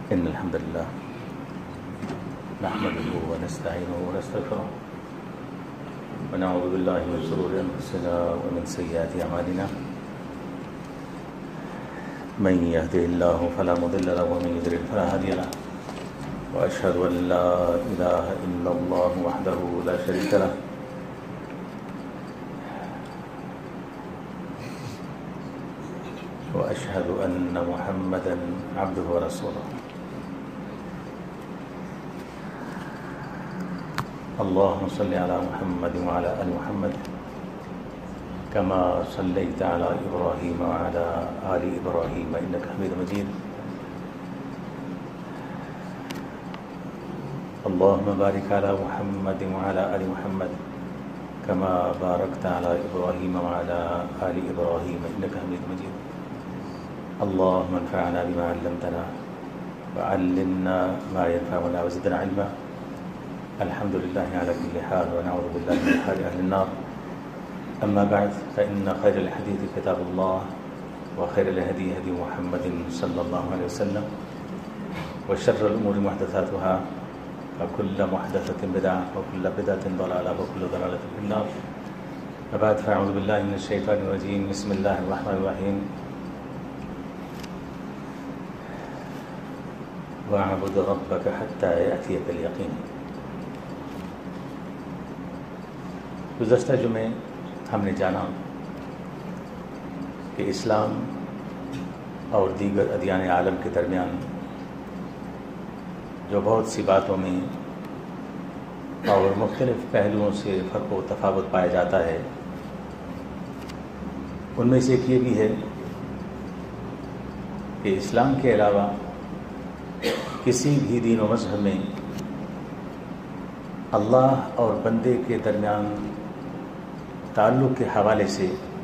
إن الحمد لله نحمده ونستعينه ونستغفره ونعوذ بالله من شرور أنفسنا ومن سيئات أعمالنا من يهده الله فلا مضل له ومن يضلل فلا هادي له وأشهد أن لا إله إلا الله وحده لا شريك له وأشهد أن محمدا عبده ورسوله اللهم صل على محمد وعلى آل محمد كما صليت على إبراهيم وعلى آل إبراهيم إنك حميد مجيد اللهم بارك على محمد وعلى آل محمد كما باركت على إبراهيم وعلى آل إبراهيم إنك حميد مجيد اللهم انفعنا بما علمتنا وعلمنا ما ينفعنا وزدنا علما الحمد لله على كل حال ونعوذ بالله من حال أهل النار أما بعد فإن خير الحديث كتاب الله وخير الهدي هدي محمد صلى الله عليه وسلم وشر الأمور محدثاتها وكل محدثة بدعة وكل بدعة ضلالة وكل ضلالة في النار وبعد فأعوذ بالله من الشيطان الرجيم بسم الله الرحمن الرحيم وَاعْبُدْ رَبَّكَ حَتَّى يَأْتِيَكَ الْيَقِينُ۔ گزشتہ جمعے ہم نے جانا کہ اسلام اور دیگر ادیان عالم کے درمیان جو بہت سی باتوں میں اور مختلف پہلوؤں سے فرق و تفاوت پایا جاتا ہے، ان میں سے ایک یہ بھی ہے کہ اسلام کے علاوہ کسی بھی دین و مذہب میں اللہ اور بندے کے درمیان تعلق کے حوالے سے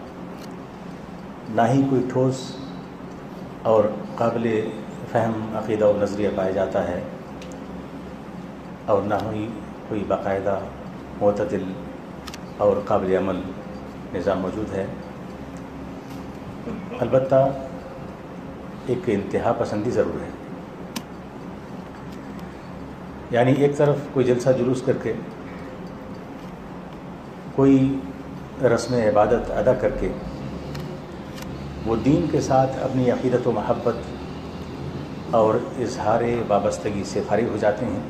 نہ ہی کوئی ٹھوس اور قابل فہم عقیدہ و نظریہ پایا جاتا ہے اور نہ ہی کوئی باقاعدہ معتدل اور قابل عمل نظام موجود ہے۔ البتہ ایک انتہا پسندی ضرور ہے، یعنی ایک طرف کوئی جلسہ جلوس کر کے کوئی رسم عبادت ادا کر کے وہ دین کے ساتھ اپنی عقیدت و محبت اور اظہار وابستگی سے فارغ ہو جاتے ہیں،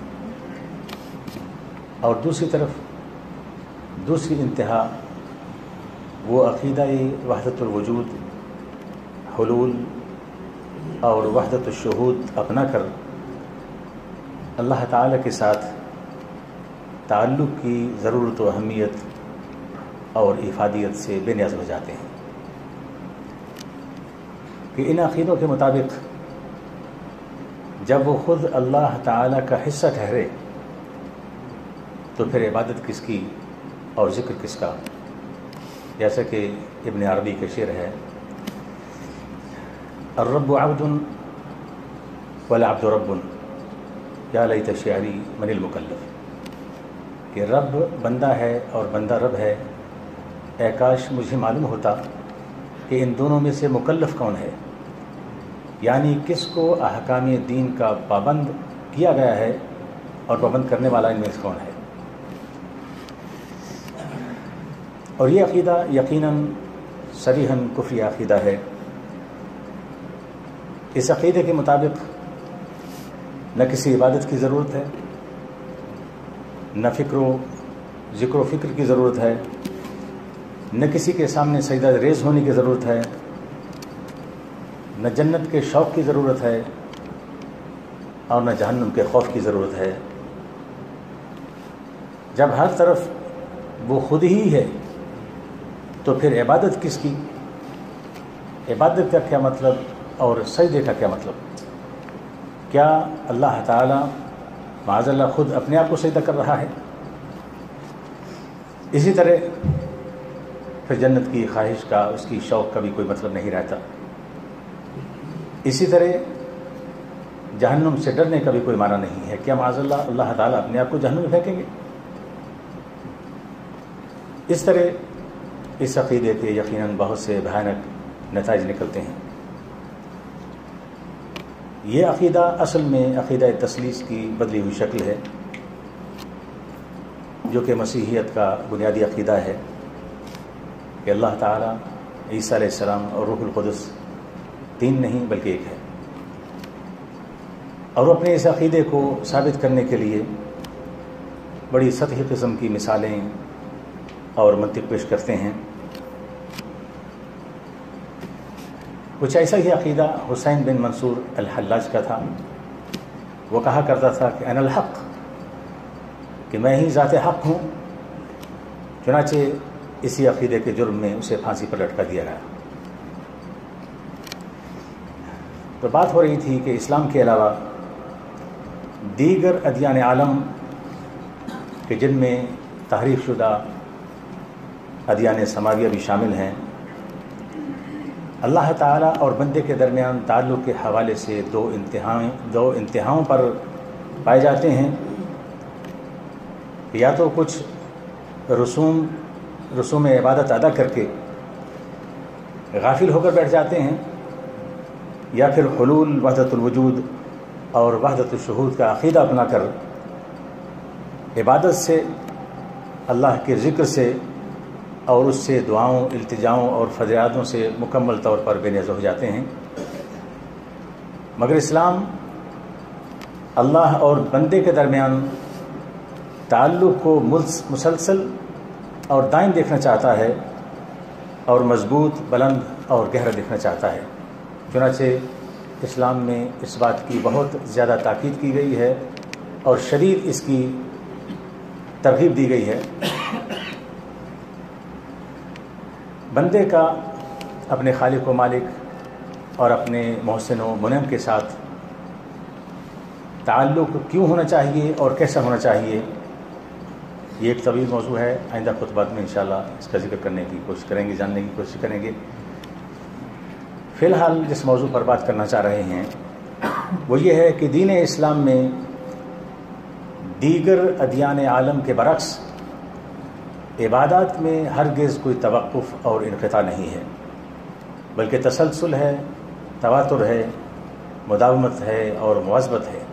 اور دوسری طرف دوسری انتہا وہ عقیدہ وحدت الوجود، حلول اور وحدت الشہود اپنا کر اللہ تعالیٰ کے ساتھ تعلق کی ضرورت و اہمیت اور افادیت سے بے نیاز ہو جاتے ہیں کہ ان عقیدوں کے مطابق جب وہ خود اللہ تعالیٰ کا حصہ ٹھہرے تو پھر عبادت کس کی اور ذکر کس کا؟ جیسا کہ ابن عربی کا شعر ہے، الرب عبد والعبد رب یا لیت شعری من المکلف، کہ رب بندہ ہے اور بندہ رب ہے، اے کاش مجھے معلوم ہوتا کہ ان دونوں میں سے مکلف کون ہے، یعنی کس کو احکام دین کا پابند کیا گیا ہے اور پابند کرنے والا ان میں سے کون ہے۔ اور یہ عقیدہ یقیناً صریحاً کفری عقیدہ ہے۔ اس عقیدے کے مطابق نہ کسی عبادت کی ضرورت ہے، نہ ذکر و فکر کی ضرورت ہے، نہ کسی کے سامنے سجدہ ریز ہونے کی ضرورت ہے، نہ جنت کے شوق کی ضرورت ہے اور نہ جہنم کے خوف کی ضرورت ہے۔ جب ہر طرف وہ خود ہی ہے تو پھر عبادت کس کی؟ عبادت کا کیا مطلب اور سجدے کا کیا مطلب؟ کیا اللہ تعالیٰ معاذ اللہ خود اپنے آپ کو سجدہ کر رہا ہے؟ اسی طرح پھر جنت کی خواہش کا، اس کی شوق کا بھی کوئی مطلب نہیں رہتا۔ اسی طرح جہنم سے ڈرنے کا بھی کوئی معنی نہیں ہے۔ کیا معاذ اللہ اللہ تعالیٰ اپنے آپ کو جہنم میں پھینکیں گے؟ اس طرح اس عقیدے کے یقیناً بہت سے بھیانک نتائج نکلتے ہیں۔ یہ عقیدہ اصل میں عقیدہ تثلیث کی بدلی ہوئی شکل ہے، جو کہ مسیحیت کا بنیادی عقیدہ ہے کہ اللہ تعالیٰ، عیسیٰ علیہ السلام اور روح القدس تین نہیں بلکہ ایک ہے، اور اپنے اس عقیدے کو ثابت کرنے کے لیے بڑی سطحی قسم کی مثالیں اور منطق پیش کرتے ہیں۔ کچھ ایسا ہی عقیدہ حسین بن منصور الحلاج کا تھا۔ وہ کہا کرتا تھا کہ انا الحق، کہ میں ہی ذات حق ہوں۔ چنانچہ اسی عقیدے کے جرم میں اسے پھانسی پر لٹکا دیا گیا۔ تو بات ہو رہی تھی کہ اسلام کے علاوہ دیگر ادیان عالم کہ جن میں تحریف شدہ ادیان سماویہ بھی شامل ہیں، اللہ تعالیٰ اور بندے کے درمیان تعلق کے حوالے سے دو انتہاؤں پر پائے جاتے ہیں۔ یا تو کچھ رسوم عبادت ادا کر کے غافل ہو کر بیٹھ جاتے ہیں، یا پھر حلول وحدت الوجود اور وحدت الشہود کا عقیدہ اپنا کر عبادت سے، اللہ کے ذکر سے اور اس سے دعاؤں، التجاؤں اور فریادوں سے مکمل طور پر بے نیاز ہو جاتے ہیں۔ مگر اسلام اللہ اور بندے کے درمیان تعلق کو مسلسل اور دائم دیکھنا چاہتا ہے، اور مضبوط، بلند اور گہرا دیکھنا چاہتا ہے۔ چنانچہ اسلام میں اس بات کی بہت زیادہ تاکید کی گئی ہے اور شدید اس کی ترغیب دی گئی ہے۔ بندے کا اپنے خالق و مالک اور اپنے محسن و منعم کے ساتھ تعلق کیوں ہونا چاہیے اور کیسا ہونا چاہیے، یہ ایک طویل موضوع ہے۔ آئندہ خطبات میں انشاءاللہ اس کا ذکر کرنے کی کوشش کریں گے، جاننے کی کوشش کریں گے۔ فی الحال جس موضوع پر بات کرنا چاہ رہے ہیں وہ یہ ہے کہ دین اسلام میں دیگر ادیان عالم کے برعکس عبادات میں ہرگز کوئی توقف اور انقطاع نہیں ہے، بلکہ تسلسل ہے، تواتر ہے، مداومت ہے اور مواظبت ہے۔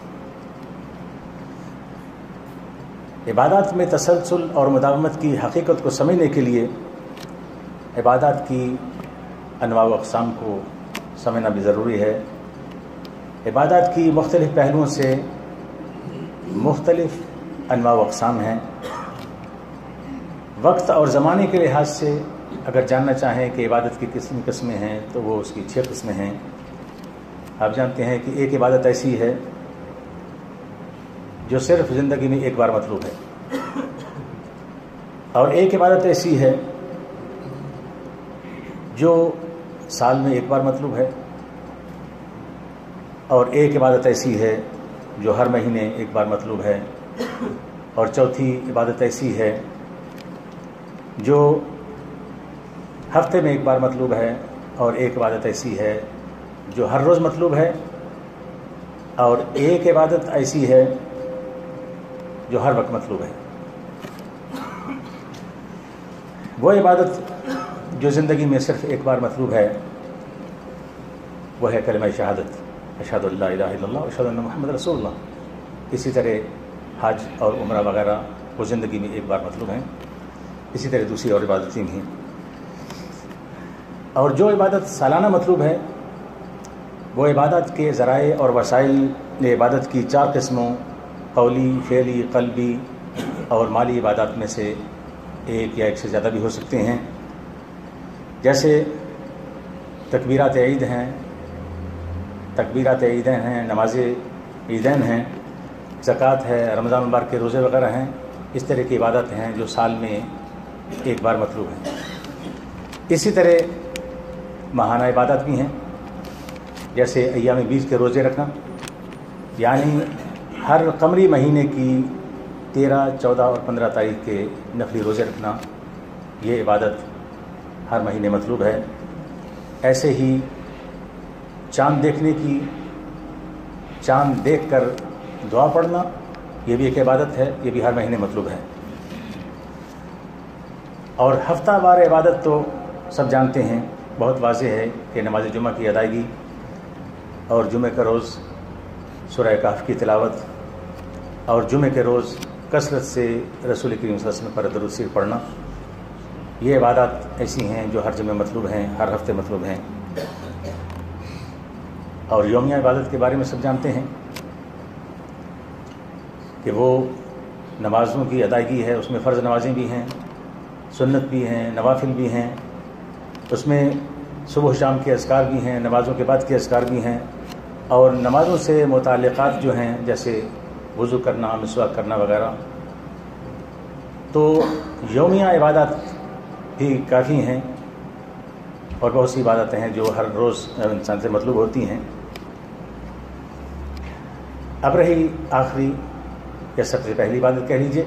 عبادات میں تسلسل اور مداومت کی حقیقت کو سمجھنے کے لیے عبادات کی انواع و اقسام کو سمجھنا بھی ضروری ہے۔ عبادات کی مختلف پہلوؤں سے مختلف انواع و اقسام ہیں۔ وقت اور زمانے کے لحاظ سے اگر جاننا چاہیں کہ عبادت کی کتنی قسمیں ہیں تو وہ اس کی 6 قسمیں ہیں۔ آپ جانتے ہیں کہ ایک عبادت ایسی ہے جو صرف زندگی میں ایک بار مطلوب ہے، اور ایک عبادت ایسی ہے جو سال میں ایک بار مطلوب ہے، اور ایک عبادت ایسی ہے جو ہر مہینے ایک بار مطلوب ہے، اور چوتھی عبادت ایسی ہے جو ہفتے میں ایک بار مطلوب ہے، اور ایک عبادت ایسی ہے جو ہر روز مطلوب ہے، اور ایک عبادت ایسی ہے جو ہر وقت مطلوب ہے۔ وہ عبادت جو زندگی میں صرف ایک بار مطلوب ہے وہ ہے کلمہ شہادت، اشہد ان لا الہ الا اللہ اشہد ان محمد رسول اللہ۔ اسی طرح حج اور عمرہ وغیرہ وہ زندگی میں ایک بار مطلوب ہیں، اسی طرح دوسری اور عبادتیں بھی ہیں۔ اور جو عبادت سالانہ مطلوب ہے وہ عبادت کے ذرائع اور وسائل عبادت کی 4 قسموں، قولی، فعلی، قلبی اور مالی عبادات میں سے ایک یا ایک سے زیادہ بھی ہو سکتے ہیں، جیسے تکبیرات عید ہیں، نماز عیدین ہیں، زکوٰۃ ہے، رمضان مبارک کے روزے وغیرہ ہیں۔ اس طرح کی عبادت ہیں جو سال میں ایک بار مطلوب ہیں۔ اسی طرح ماہانہ عبادت بھی ہیں، جیسے ایام بیج کے روزے رکھنا، یعنی ہر قمری مہینے کی 13، 14 اور 15 تاریخ کے نفلی روزے رکھنا، یہ عبادت ہر مہینے مطلوب ہے۔ ایسے ہی چاند دیکھنے کی، چاند دیکھ کر دعا پڑھنا، یہ بھی ایک عبادت ہے، یہ بھی ہر مہینے مطلوب ہے۔ اور ہفتہ وار عبادت تو سب جانتے ہیں، بہت واضح ہے کہ نماز جمعہ کی ادائیگی، اور جمعہ کا روز سورہ کہف کی تلاوت اور جمعہ کے روز کثرت سے رسول کریم صلی اللہ علیہ وسلم پر درود شریف پڑھنا، یہ عبادات ایسی ہیں جو ہر جمعہ مطلوب ہیں، ہر ہفتے مطلوب ہیں۔ اور یومیہ عبادت کے بارے میں سب جانتے ہیں کہ وہ نمازوں کی ادائیگی ہے، اس میں فرض نمازیں بھی ہیں، سنت بھی ہیں، نوافل بھی ہیں، اس میں صبح شام کے اذکار بھی ہیں، نمازوں کے بعد کے اذکار بھی ہیں، اور نمازوں سے متعلقات جو ہیں جیسے وضو کرنا، مسواک کرنا وغیرہ، تو یومیہ عبادات بھی کافی ہیں اور بہت سی عبادتیں ہیں جو ہر روز انسان سے مطلوب ہوتی ہیں۔ اب رہی آخری یا سب سے پہلی عبادت کہہ لیجیے،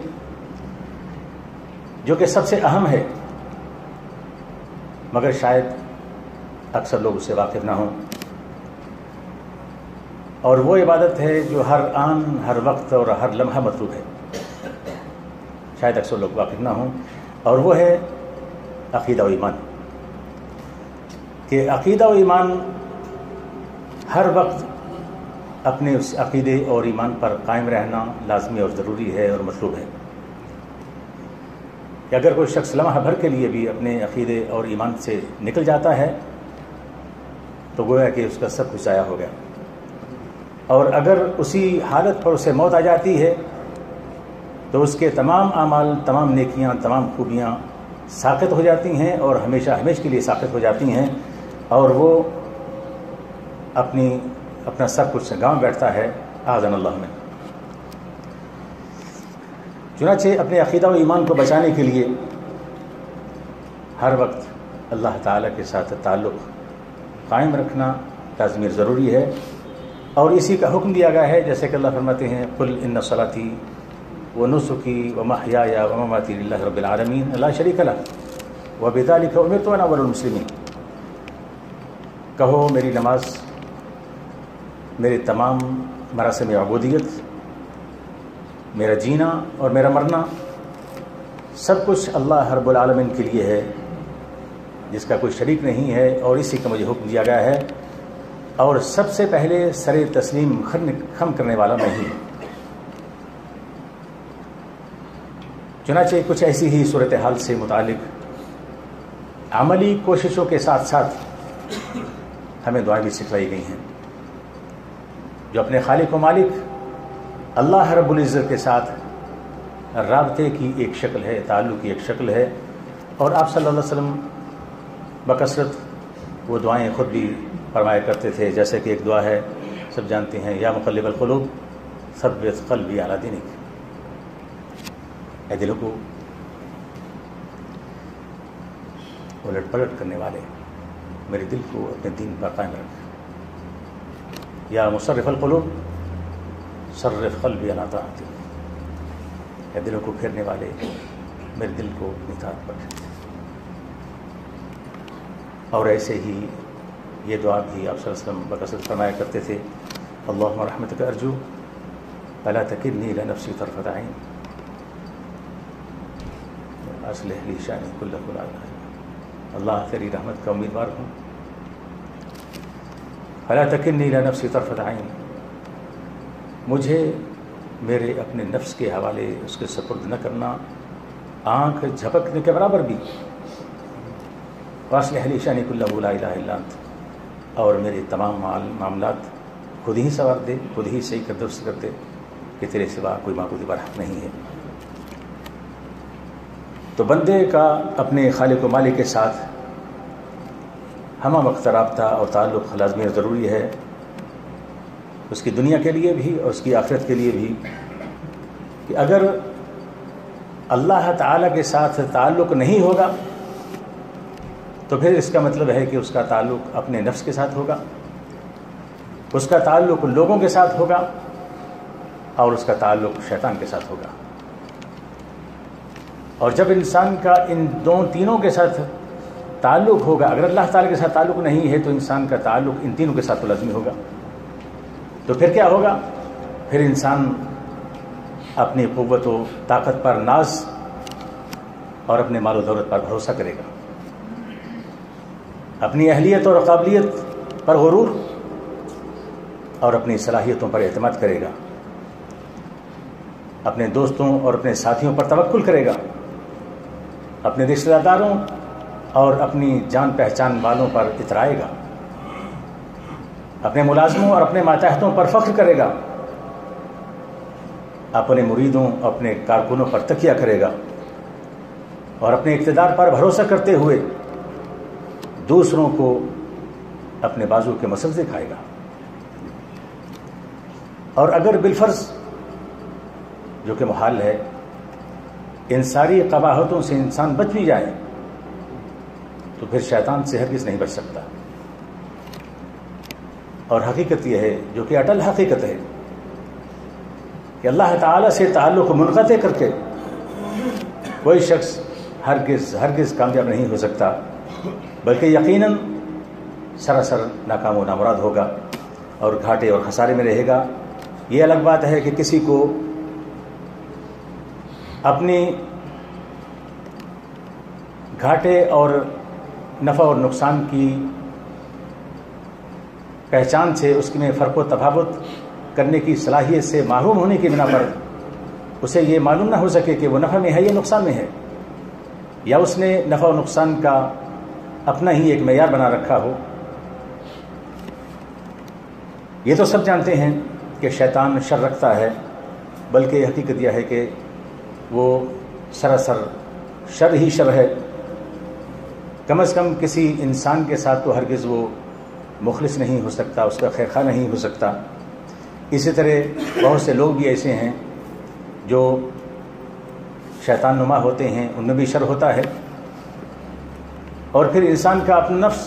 جو کہ سب سے اہم ہے مگر شاید اکثر لوگ اس سے واقف نہ ہوں، اور وہ عبادت ہے جو ہر آن، ہر وقت اور ہر لمحہ مطلوب ہے، شاید اکثر لوگ واقف نہ ہوں، اور وہ ہے عقیدہ و ایمان۔ کہ عقیدہ و ایمان ہر وقت اپنے اس عقیدے اور ایمان پر قائم رہنا لازمی اور ضروری ہے اور مطلوب ہے، کہ اگر کوئی شخص لمحہ بھر کے لیے بھی اپنے عقیدے اور ایمان سے نکل جاتا ہے تو گویا کہ اس کا سب کچھ ضائع ہو گیا، اور اگر اسی حالت پر اسے موت آ جاتی ہے تو اس کے تمام اعمال، تمام نیکیاں، تمام خوبیاں ساقط ہو جاتی ہیں اور ہمیشہ کے لیے ساقط ہو جاتی ہیں، اور وہ اپنا سب کچھ گنوا بیٹھتا ہے، اعاذنا اللہ من۔ چنانچہ اپنے عقیدہ و ایمان کو بچانے کے لیے ہر وقت اللہ تعالیٰ کے ساتھ تعلق قائم رکھنا لازمی ضروری ہے، اور اسی کا حکم دیا گیا ہے، جیسے کہ اللہ فرماتے ہیں قل ان صلاتی ونسکی ومحیای ومماتی للہ رب العالمین لا شریک لہ وبذلک امرت وانا اول المسلمین۔ کہو میری نماز، میرے تمام مراسم عبودیت، میرا جینا اور میرا مرنا سب کچھ اللہ رب العالمین کے لیے ہے، جس کا کوئی شریک نہیں ہے، اور اسی کا مجھے حکم دیا گیا ہے، اور سب سے پہلے سر تسلیم خم کرنے والا میں ہی۔ چنانچہ کچھ ایسی ہی صورتحال سے متعلق عملی کوششوں کے ساتھ ساتھ ہمیں دعائیں بھی سکھلائی گئی ہیں، جو اپنے خالق و مالک اللہ رب العزت کے ساتھ رابطے کی ایک شکل ہے، تعلق کی ایک شکل ہے، اور آپ صلی اللہ علیہ وسلم بکثرت وہ دعائیں خود بھی فرمایا کرتے تھے، جیسے کہ ایک دعا ہے سب جانتے ہیں، یا مقلب القلوب ثبت قلبی علی دینک، اے دلوں کو الٹ پلٹ کرنے والے میرے دل کو اپنے دین پر قائم رکھ، یا مصرف القلوب صرف قلبی علی طاعتک، اے دلوں کو پھیرنے والے میرے دل کو اپنی اطاعت پر۔ اور ایسے ہی یہ دعا بھی آپ صلی اللہ علیہ وسلم بکثرت فرمایا کرتے تھے، اللہم رحمتک ارجو فلا تکلنی الی نفسی طرفۃ عین اصلح لی شأنی کلہ لا الہ الا انت، اللہ تیری رحمت کا امیدوار ہوں، فلا تکلنی الی نفسی طرفۃ عین، مجھے میرے اپنے نفس کے حوالے اس کے سپرد نہ کرنا آنکھ جھپکنے کے برابر بھی، واصلح لی شأنی کلہ لا الہ الا انت، اور میرے تمام معاملات خود ہی سنوار دے، خود ہی صحیح کر درست کر دے، کہ تیرے سوا کوئی معبود برحق نہیں ہے۔ تو بندے کا اپنے خالق و مالک کے ساتھ ہمہ وقت رابطہ اور تعلق لازمی اور ضروری ہے، اس کی دنیا کے لیے بھی اور اس کی آخرت کے لیے بھی، کہ اگر اللہ تعالیٰ کے ساتھ تعلق نہیں ہوگا تو پھر اس کا مطلب ہے کہ اس کا تعلق اپنے نفس کے ساتھ ہوگا، اس کا تعلق لوگوں کے ساتھ ہوگا، اور اس کا تعلق شیطان کے ساتھ ہوگا۔ اور جب انسان کا ان تینوں کے ساتھ تعلق ہوگا، اگر اللہ تعالیٰ کے ساتھ تعلق نہیں ہے تو انسان کا تعلق ان تینوں کے ساتھ تو لازمی ہوگا، تو پھر کیا ہوگا؟ پھر انسان اپنی قوت و طاقت پر ناز اور اپنے مال و دولت پر بھروسہ کرے گا، اپنی اہلیت اور قابلیت پر غرور اور اپنی صلاحیتوں پر اعتماد کرے گا، اپنے دوستوں اور اپنے ساتھیوں پر توکل کرے گا، اپنے رشتہ داروں اور اپنی جان پہچان والوں پر اترائے گا، اپنے ملازموں اور اپنے ماتحتوں پر فخر کرے گا، اپنے مریدوں اپنے کارکنوں پر تکیہ کرے گا، اور اپنے اقتدار پر بھروسہ کرتے ہوئے دوسروں کو اپنے بازو کے مسل دکھائے گا۔ اور اگر بالفرض، جو کہ محال ہے، ان ساری قباحتوں سے انسان بچ بھی جائے تو پھر شیطان سے ہرگز نہیں بچ سکتا۔ اور حقیقت یہ ہے، جو کہ اٹل حقیقت ہے، کہ اللہ تعالیٰ سے تعلق منقطع کر کے کوئی شخص ہرگز کامیاب نہیں ہو سکتا، بلکہ یقیناً سراسر ناکام و نامراد ہوگا اور گھاٹے اور خسارے میں رہے گا۔ یہ الگ بات ہے کہ کسی کو اپنی گھاٹے اور نفع اور نقصان کی پہچان سے، اس میں فرق و تفاوت کرنے کی صلاحیت سے محروم ہونے کی بنا پر اسے یہ معلوم نہ ہو سکے کہ وہ نفع میں ہے یا نقصان میں ہے، یا اس نے نفع و نقصان کا اپنا ہی ایک معیار بنا رکھا ہو۔ یہ تو سب جانتے ہیں کہ شیطان شر رکھتا ہے، بلکہ حقیقت یہ ہے کہ وہ سراسر شر ہی شر ہے۔ کم از کم کسی انسان کے ساتھ تو ہرگز وہ مخلص نہیں ہو سکتا، اس کا خیر خواہ نہیں ہو سکتا۔ اسی طرح بہت سے لوگ بھی ایسے ہیں جو شیطان نما ہوتے ہیں، ان میں بھی شر ہوتا ہے۔ اور پھر انسان کا اپنا نفس،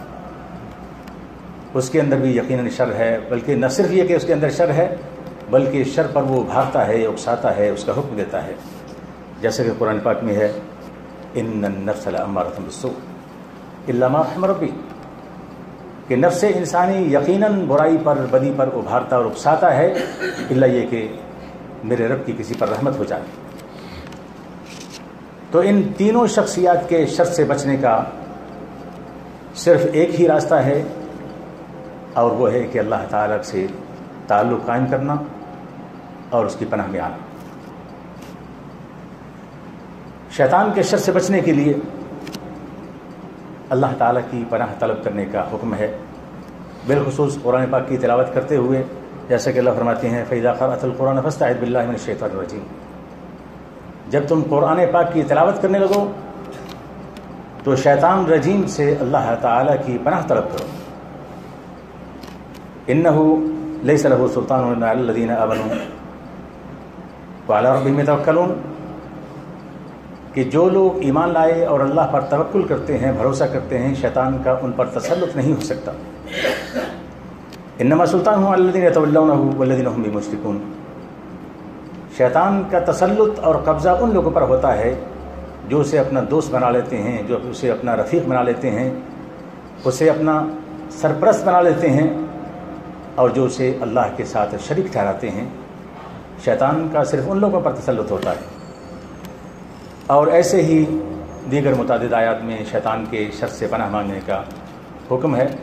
اس کے اندر بھی یقیناً شر ہے، بلکہ نہ صرف یہ کہ اس کے اندر شر ہے، بلکہ شر پر وہ بھاگتا ہے، اکساتا ہے، اس کا حکم دیتا ہے، جیسے کہ قرآن پاک میں ہے ان النفس لامارۃ بالسوء الا ما رحم ربی، کہ نفس انسانی یقیناً برائی پر، بدی پر ابھارتا اور اکساتا ہے، الا یہ کہ میرے رب کی کسی پر رحمت ہو جائے۔ تو ان تینوں شخصیات کے شر سے بچنے کا صرف ایک ہی راستہ ہے، اور وہ ہے کہ اللہ تعالیٰ سے تعلق قائم کرنا اور اس کی پناہ میں آنا۔ شیطان کے شر سے بچنے کے لیے اللہ تعالیٰ کی پناہ طلب کرنے کا حکم ہے، بالخصوص قرآن پاک کی تلاوت کرتے ہوئے، جیسا کہ اللہ فرماتے ہیں فَإِذَا قَرَأْتَ الْقُرْآنَ فَاسْتَعِذْ بِاللَّهِ مِنَ الشَّيْطَانِ الرَّجِيمِ، جب تم قرآن پاک کی تلاوت کرنے لگو تو شیطان رجیم سے اللہ تعالیٰ کی پناہ طلب کرو۔ إِنَّهُ لَيْسَ لَهُ سُلْطَانٌ إِلَّا عَلَى الَّذِينَ آمَنُوا وَعَلَى رَبِّهِمْ يَتَوَكَّلُونَ، کہ جو لوگ ایمان لائے اور اللہ پر توکل کرتے ہیں، بھروسہ کرتے ہیں، شیطان کا ان پر تسلط نہیں ہو سکتا۔ انما سلطانہ علی الذین یتولونہ والذین هم بہ مشرکون، شیطان کا تسلط اور قبضہ ان لوگوں پر ہوتا ہے جو اسے اپنا دوست بنا لیتے ہیں، جو اسے اپنا رفیق بنا لیتے ہیں، اسے اپنا سرپرست بنا لیتے ہیں، اور جو اسے اللہ کے ساتھ شریک ٹھہراتے ہیں۔ شیطان کا صرف ان لوگوں پر تسلط ہوتا ہے۔ اور ایسے ہی دیگر متعدد آیات میں شیطان کے شر سے پناہ مانگنے کا حکم ہے۔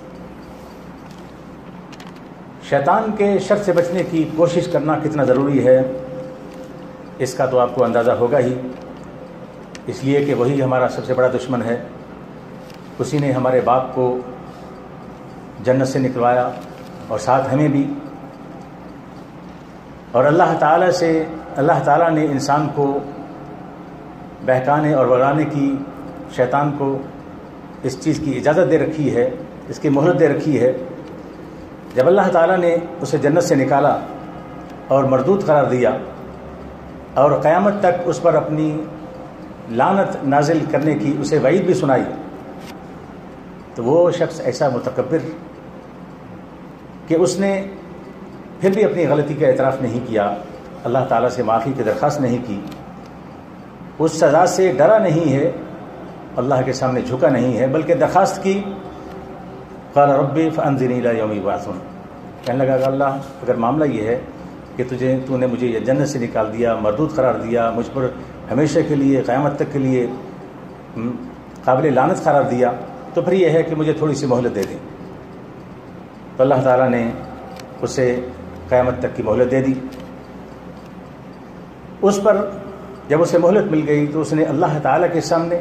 شیطان کے شر سے بچنے کی کوشش کرنا کتنا ضروری ہے، اس کا تو آپ کو اندازہ ہوگا ہی، اس لیے کہ وہی ہمارا سب سے بڑا دشمن ہے۔ اسی نے ہمارے باپ کو جنت سے نکلوایا اور ساتھ ہمیں بھی، اور اللہ تعالیٰ نے انسان کو بہکانے اور بگانے کی، شیطان کو اس چیز کی اجازت دے رکھی ہے، اس کی مہلت دے رکھی ہے۔ جب اللہ تعالیٰ نے اسے جنت سے نکالا اور مردود قرار دیا اور قیامت تک اس پر اپنی لعنت نازل کرنے کی اسے وعید بھی سنائی، تو وہ شخص ایسا متکبر کہ اس نے پھر بھی اپنی غلطی کا اعتراف نہیں کیا، اللہ تعالیٰ سے معافی کی درخواست نہیں کی، اس سزا سے ڈرا نہیں ہے، اللہ کے سامنے جھکا نہیں ہے، بلکہ درخواست کی قال ربی فانظرنی الی یوم یبعثون، کہنے لگا کہ اللہ اگر معاملہ یہ ہے کہ تو نے مجھے یہ جنت سے نکال دیا، مردود قرار دیا، مجھ پر ہمیشہ کے لیے قیامت تک کے لیے قابل لعنت قرار دیا، تو پھر یہ ہے کہ مجھے تھوڑی سی مہلت دے دیں۔ تو اللہ تعالیٰ نے اسے قیامت تک کی مہلت دے دی. اس پر جب اسے مہلت مل گئی تو اس نے اللہ تعالیٰ کے سامنے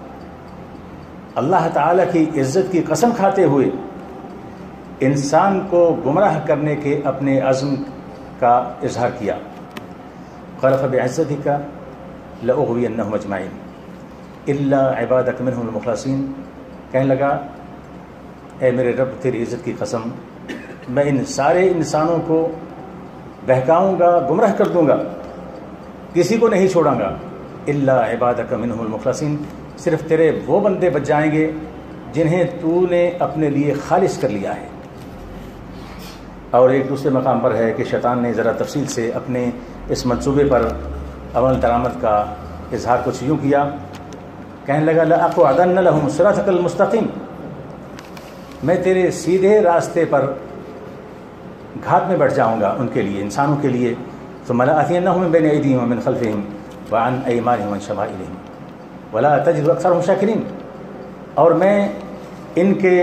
اللہ تعالیٰ کی عزت کی قسم کھاتے ہوئے انسان کو گمراہ کرنے کے اپنے عزم کا اظہار کیا. قال فبعزتك لأغوينهم اجمعين الا عبادك منهم المخلصين. کہنے لگا اے میرے رب تیری عزت کی قسم میں ان سارے انسانوں کو بہکاؤں گا, گمراہ کر دوں گا, کسی کو نہیں چھوڑاں گا. الا عبادك منهم المخلصين, صرف تیرے وہ بندے بچ جائیں گے جنہیں تو نے اپنے لیے خالص کر لیا ہے. اور ایک دوسرے مقام پر ہے کہ شیطان نے ذرا تفصیل سے اپنے اس منصوبے پر عمل درآمد کا اظہار کچھ یوں کیا. کہنے لگا لأقعدن لهم صراطك المستقیم, میں تیرے سیدھے راستے پر گھات میں بیٹھ جاؤں گا ان کے لیے, انسانوں کے لیے. ثم لآتینہم من بین ایدیہم ومن خلفہم وعن ایمانہم وعن شمائلہم ولا تجد اکثرہم شاکرین. اور میں ان کے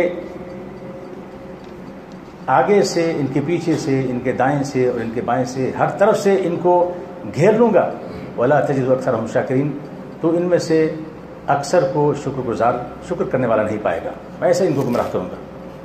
آگے سے, ان کے پیچھے سے, ان کے دائیں سے اور ان کے بائیں سے, ہر طرف سے ان کو گھیر لوں گا. ولا تجد اکثرہم شاکرین, تو ان میں سے اکثر کو شکر گزار, شکر کرنے والا نہیں پائے گا. میں ایسے ان کو گمراہ کروں گا.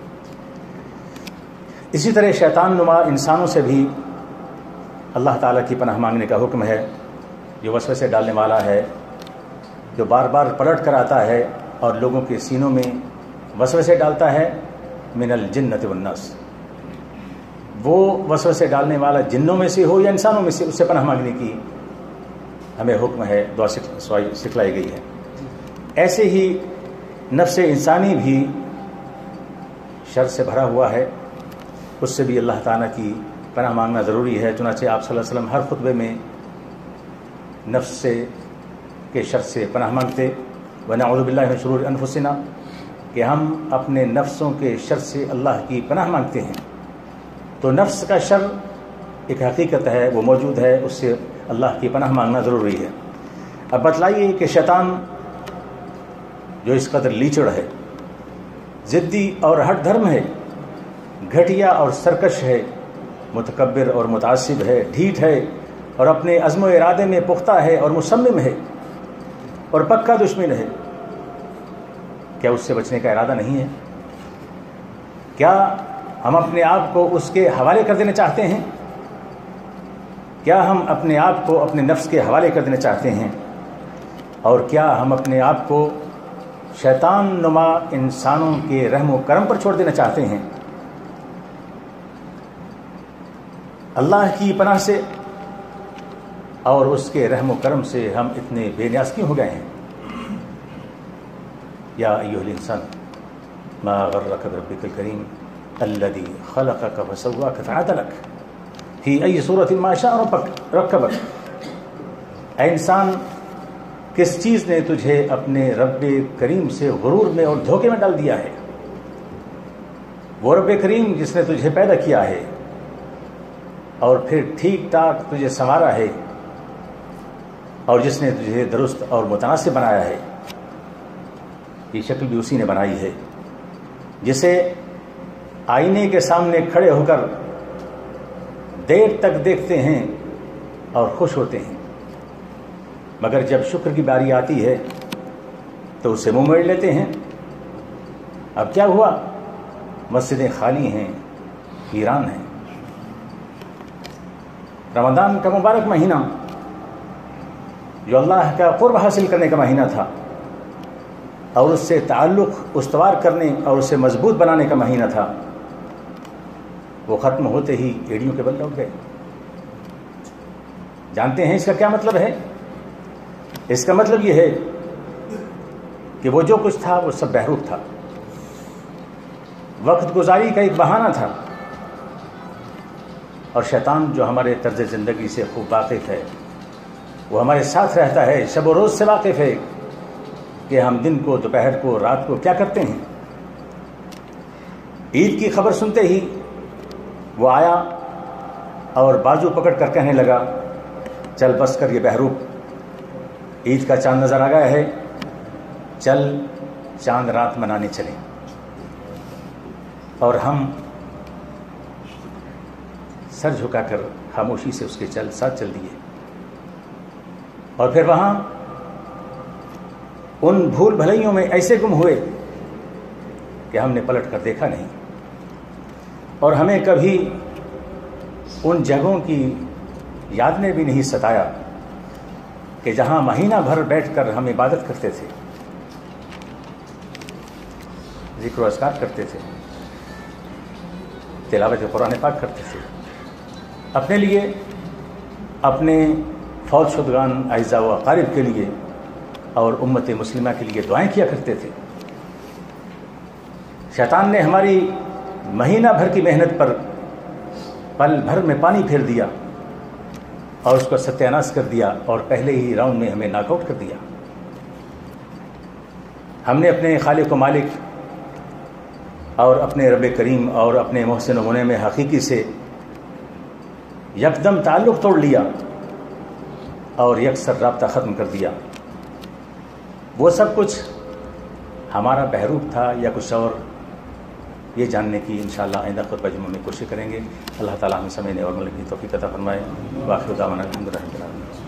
اسی طرح شیطان نما انسانوں سے بھی اللہ تعالیٰ کی پناہ مانگنے کا حکم ہے, جو وسوسے ڈالنے والا ہے, جو بار بار پلٹ کر آتا ہے اور لوگوں کے سینوں میں وسوسے ڈالتا ہے. من الجنۃ والناس, وہ وسوسے ڈالنے والا جنوں میں سے ہو یا انسانوں میں سے, اس سے پناہ مانگنے کی ہمیں حکم ہے, دعا سکھلائی گئی ہے. ایسے ہی نفس انسانی بھی شر سے بھرا ہوا ہے, اس سے بھی اللہ تعالیٰ کی پناہ مانگنا ضروری ہے. چنانچہ آپ صلی اللہ علیہ وسلم ہر خطبے میں نفس کے شر سے پناہ مانگتے. ونعوذ باللہ من شرور انفسنا, کہ ہم اپنے نفسوں کے شر سے اللہ کی پناہ مانگتے ہیں. تو نفس کا شر ایک حقیقت ہے, وہ موجود ہے, اس سے اللہ کی پناہ مانگنا ضروری ہے. اب بتلائیے کہ شیطان جو اس قدر لیچڑ ہے, ضدی اور ہٹ دھرم ہے, گھٹیا اور سرکش ہے, متکبر اور متعصب ہے, ڈھیٹ ہے اور اپنے عزم و ارادے میں پختہ ہے اور مصمم ہے اور پکا دشمن ہے. کیا اس سے بچنے کا ارادہ نہیں ہے؟ کیا ہم اپنے آپ کو اس کے حوالے کر دینا چاہتے ہیں؟ کیا ہم اپنے آپ کو اپنے نفس کے حوالے کر دینا چاہتے ہیں؟ اور کیا ہم اپنے آپ کو شیطان نما انسانوں کے رحم و کرم پر چھوڑ دینا چاہتے ہیں؟ اللہ کی پناہ سے اور اس کے رحم و کرم سے ہم اتنے بے نیاز کیوں ہو گئے ہیں؟ یا ایھا الانسان ما غرک بربک الکریم الذی خلقک فسواک فعدلک فی ای صورت ما شاء رکبک. اے انسان, کس چیز نے تجھے اپنے رب کریم سے غرور میں اور دھوکے میں ڈال دیا ہے؟ وہ رب کریم جس نے تجھے پیدا کیا ہے اور پھر ٹھیک ٹھاک تجھے سنوارا ہے, اور جس نے تجھے درست اور متناسب بنایا ہے. یہ شکل بھی اسی نے بنائی ہے, جسے آئینے کے سامنے کھڑے ہو کر دیر تک دیکھتے ہیں اور خوش ہوتے ہیں, مگر جب شکر کی باری آتی ہے تو اسے منہ موڑ لیتے ہیں. اب کیا ہوا؟ مسجدیں خالی ہیں, ویران ہیں. رمضان کا مبارک مہینہ جو اللہ کا قرب حاصل کرنے کا مہینہ تھا اور اس سے تعلق استوار کرنے اور اسے مضبوط بنانے کا مہینہ تھا, وہ ختم ہوتے ہی ایڑیوں کے بل لوٹ گئے. جانتے ہیں اس کا کیا مطلب ہے؟ اس کا مطلب یہ ہے کہ وہ جو کچھ تھا وہ سب بہروپ تھا, وقت گزاری کا ایک بہانہ تھا. اور شیطان جو ہمارے طرز زندگی سے خوب واقف ہے, وہ ہمارے ساتھ رہتا ہے, شب و روز سے واقف ہے کہ ہم دن کو, دوپہر کو, رات کو کیا کرتے ہیں. عید کی خبر سنتے ہی وہ آیا اور بازو پکڑ کر کہنے لگا, چل بس کر, یہ بہروپ, عید کا چاند نظر آ گیا ہے, چل چاند رات منانے چلیں. اور ہم سر جھکا کر خاموشی سے اس کے ساتھ چل دیے، اور پھر وہاں ان بھول بھلائیوں میں ایسے گم ہوئے کہ ہم نے پلٹ کر دیکھا نہیں، اور ہمیں کبھی ان جگہوں کی یاد نے بھی نہیں ستایا کہ جہاں مہینہ بھر بیٹھ کر ہم عبادت کرتے تھے، ذکر و اذکار کرتے تھے، تلاوت قرآن پاک کرتے تھے، اپنے لیے، اپنے فوت شدگان اعزاء و اقارب کے لیے اور امت مسلمہ کے لیے دعائیں کیا کرتے تھے۔ شیطان نے ہماری مہینہ بھر کی محنت پر پل بھر میں پانی پھیر دیا اور اس کو ستیہ ناش کر دیا، اور پہلے ہی راؤنڈ میں ہمیں ناک آؤٹ کر دیا۔ ہم نے اپنے خالق و مالک اور اپنے رب کریم اور اپنے محسن و منعم حقیقی سے یکدم تعلق توڑ لیا اور یکسر رابطہ ختم کر دیا۔ وہ سب کچھ ہمارا بہروپ تھا یا کچھ اور، یہ جاننے کی انشاءاللہ آئندہ خطبہ جمعہ میں کوشش کریں گے۔ اللہ تعالیٰ ہمیں سمجھنے اور عمل کی توفیق عطا فرمائے۔ وآخر دعوانا الحمدللہ رب العالمین۔